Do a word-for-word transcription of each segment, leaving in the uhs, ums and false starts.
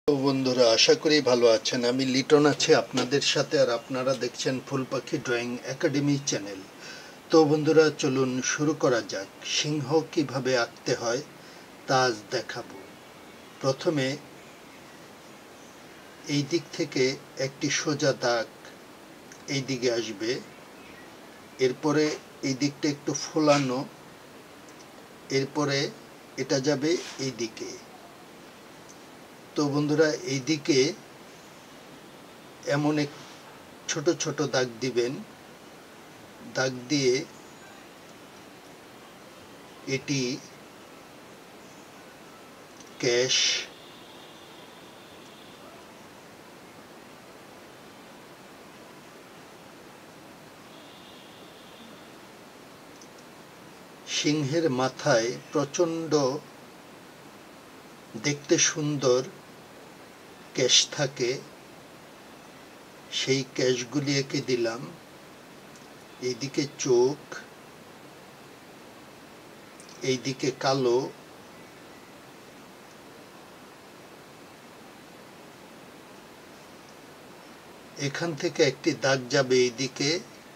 তো বন্ধুরা, আশা করি ভালো আছেন। আমি লিটন আছি আপনাদের সাথে, আর আপনারা দেখছেন ফুল পাখি ড্রয়িং একাডেমি চ্যানেল। তো বন্ধুরা, চলুন শুরু করা যাক। সিংহ কিভাবে আঁকতে হয় তা আজ দেখাবো। প্রথমে এই দিক থেকে একটি সোজা দাগ এই দিকে আসবে, এরপরে এই দিকটা একটু ফোলানো, এরপরে এটা যাবে এই দিকে। তো বন্ধুরা, এই দিকে এমন এক ছোট ছোট দাগ দিবেন। দাগ দিয়ে এটি ক্যাশ, সিংহের মাথায় প্রচণ্ড দেখতে সুন্দর ক্যাশ থাকে, সেই ক্যাশগুলি এঁকে দিলাম। এইদিকে চোখ, এইদিকে কালো, এখান থেকে একটি দাগ যাবে এইদিকে,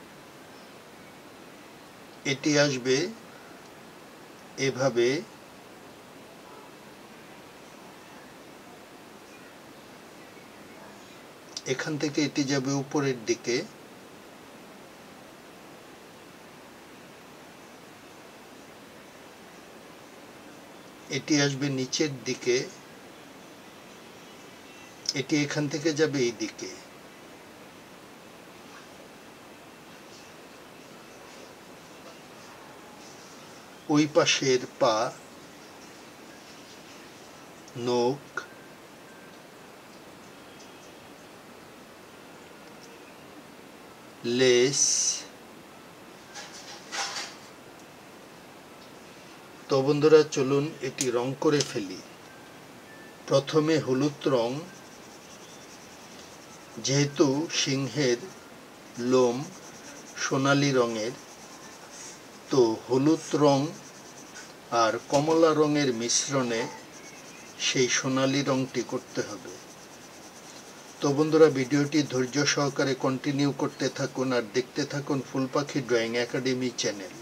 এটি আসবে এভাবে, এখান থেকে এটি যাবে উপরের দিকে, এটি আসবে নিচের দিকে, এটি এখান থেকে যাবে এই দিকে। ওই পাশের পা, নখ, লেস। তো বন্ধুরা, চলুন এটি রং করে ফেলি। প্রথমে হলুদ রং, যেহেতু সিংহের লোম সোনালী রঙের, তো হলুদ রং আর কমলা রঙের মিশ্রণে সেই সোনালী রংটি করতে হবে। তো বন্ধুরা, ভিডিওটি ধৈর্য সহকারে কন্টিনিউ করতে থাকুন আর দেখতে থাকুন ফুল পাখি ড্রয়িং একাডেমি চ্যানেল।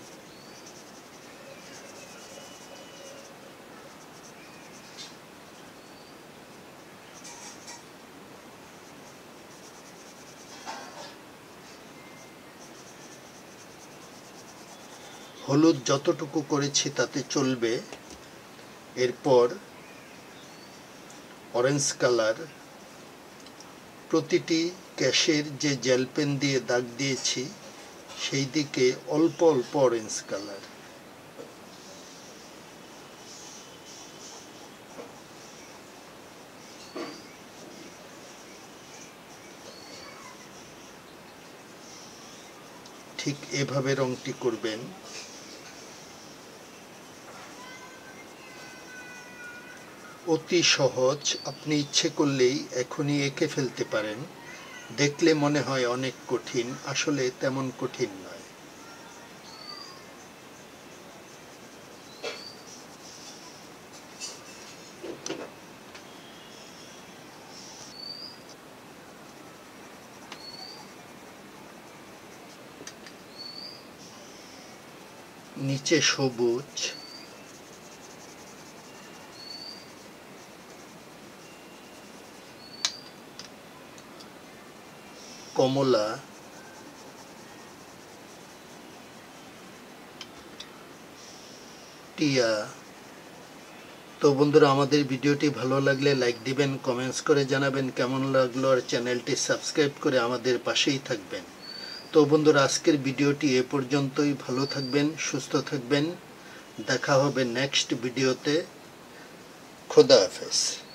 হলুদ যতটুকু করেছি তাতে চলবে। এরপর অরেঞ্জ কালার, প্রতিটি ক্যাশের যে জেল পেন দিয়ে দাগ দিয়েছি সেই দিকে অল্প অল্প অরেঞ্জ কালার। ঠিক এভাবে রংটি করবেন। অতি সহজ, আপনি ইচ্ছে করলেই এখনই এঁকে ফেলতে পারেন। দেখলে মনে হয় অনেক কঠিন, আসলে তেমন কঠিন নয়। নিচে সবুজ, কমলা, টিয়া। তো বন্ধুরা, আমাদের ভিডিওটি ভালো লাগলে লাইক দিবেন, কমেন্টস করে জানাবেন কেমন লাগলো, আর চ্যানেলটি সাবস্ক্রাইব করে আমাদের পাশেই থাকবেন। তো বন্ধুরা, আজকের ভিডিওটি এ পর্যন্তই। ভালো থাকবেন, সুস্থ থাকবেন, দেখা হবে নেক্সট ভিডিওতে। খোদা হাফেজ।